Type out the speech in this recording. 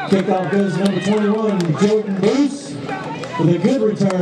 Kickoff goes to number 21, Jordan Bruce, with a good return.